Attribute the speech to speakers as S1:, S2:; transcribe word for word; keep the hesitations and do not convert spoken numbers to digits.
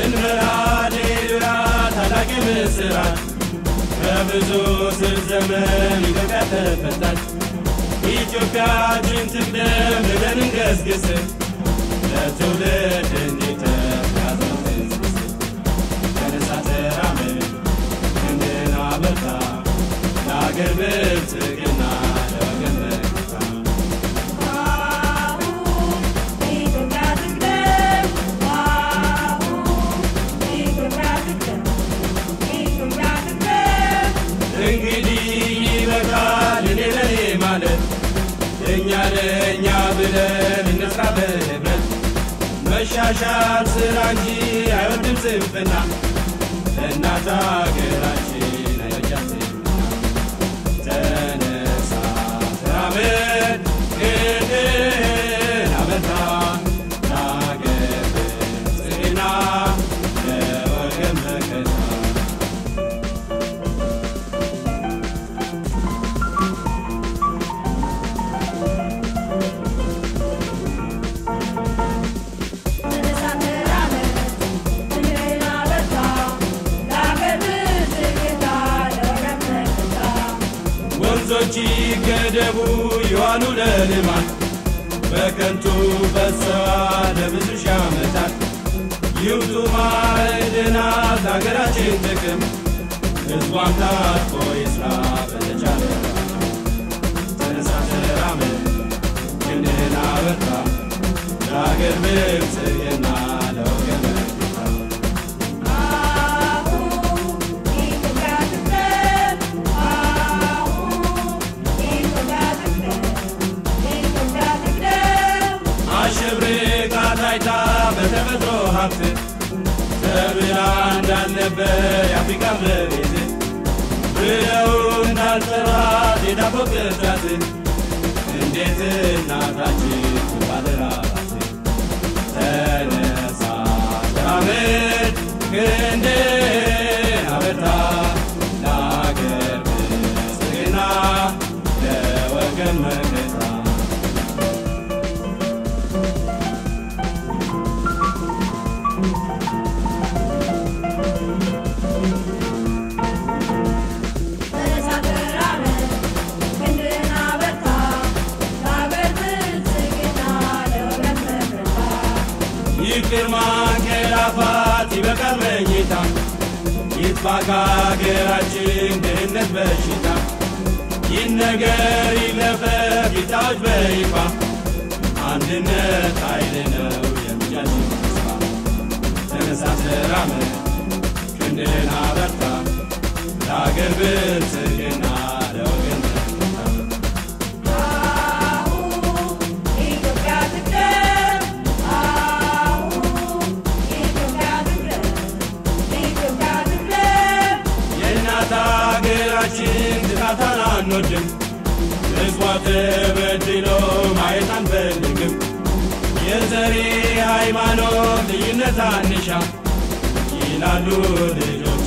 S1: እንበላሌሉያ ታላቅ ምስራት ከብዙ ስር ዘመን ኢትዮጵያ ተፈታች ኢትዮጵያችን ትቅደም ብለን እንገስግስ ለትውልድ እንዲተርፍ ያዘው ትንስስ ተነሳ ተራመድ ክንድህን አበርታ ለአገር ብልጽግና ለወገን መከታ እንግዲህ ይበቃል እኔ ለኔ ማለት እኛ ለእኛ ብለን እንስራ በህብረት መሻሻል ስራ እንጂ አይወድም ስንፍና ለእናት አገራችን አይበጃትምና ተነሳ ተራመድ ክንድህን አበርታ ለአገር ብልጽግና ለወገን መከታ ወንዞች ይገደቡ ይዋሉ ለልማት በከንቱ ፈሰዋል ለብዙ ሺህ ዓመታት ይውጡ ማዕድናት ለአገራችን ጥቅም ሕዝቧም ታጥቆ ይስራ በተቻለ ተነሳ ተራመድ ክንድህን አበርታ ለአገር ብልጽግና ለወገን መከታ አሸብርቃ ታይታ በተፈጥሮ ሀብት ተብላ እንዳልነበር የአፍሪካ መሬት ብለው እንዳልጠራት የዳቦ ቅርጫት እንዴት እናታችን ባለራባት ተነሳ ተራመድ ክንድህን አበርታ ለአገር ብልጽግና ለወገን መከታ ይቅር ማንቀላፋት ይበቃል መኝታ ይጥፋ ከአገራችን ድህነት በሽታ ይነገር ይለፈፍ ይታወጅ በይፋ አንድነት ኃይል ነው የልጃችን ተስፋ ተነሳ ተራመድ ክንድህን አበርታ ለአገር ብልጽግና ለወገን አገራችን ጥቃቷን አንወድም ሕዝቧ ተበድሎ ማየት አንፈልግም የዘሬ ሃይማኖት ልዩነት አንሻ ይላሉ ልጆች